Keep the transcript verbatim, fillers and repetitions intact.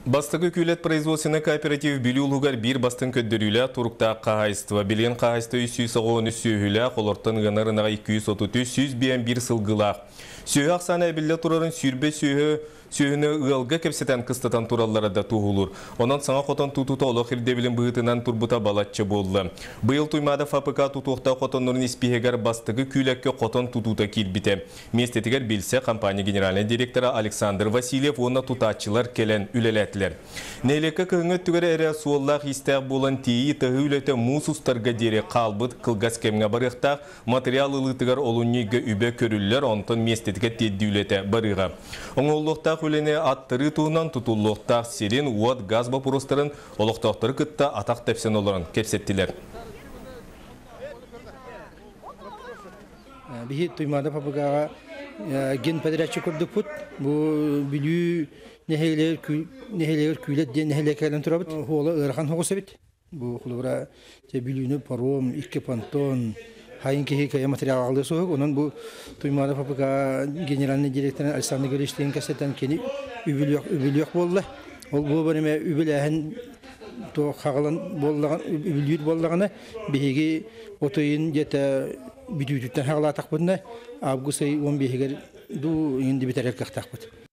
Бастығы күйлет производственный кооператив билюлугар бир бастың көддірілі турукта қағайстыва. Билен қағайсты үс жүз оғын үс сүйілі, қолырттың ғынарынаға екі жүз отыз үш жүз бейін бір сылғылақ. Сүйі ақсаны әбілі тұрарын сүйірбе сүйі сүйіні ұғылға кепсетен қыстатан туралары да туғылыр. Онан саңа қотан тұтута олық ердебілін бұғытынан турбута балатчы болды. Бұйыл туймада ФПК тұтуқта қотанларын іспегер бастығы күйләкке қотан тұтута келбіте. Местетігер білсе компания генеральный директоры Александр Васильев оны тұтатчылар келен үлеләтілер. Нейлекі күңіт түгері әрі суоллақ истәқ болан тейі тұғы үлеті мұсустарға дере қалбыт қылғас кемге барықтақ материал ұлытығар олунигі үбе көрілілер онтын местетіге тедді үлеті барыға. Оңыллықтақ Хүлене аттыры туынан тұтулықтақ серен уат газ бапурустарын олықтақтыры күтті атақ тәпсен оларын кепсеттілер. Бихи туймада папагаға ген подрядчы көрдік бұд. Бұл білі нехелер күйлет ден нехелер кәлін тұра бұд. Қолы ұрған хоғысы бет. Бұл құлығыра біліні паром, икі пантон, хайын кеге кәе материал алды соғық. Онын бұл туймада папаға генеральный директорын Александр Гриштерин кәсеттен кені үбіліяқ болды. Ол бұл бәріме үбіл әхін қағылан үбіліет болдағына бейге отойын жеті бүтүтүттен хагала тақпыдына август он бешигер ду инди битәрәк тақпыд.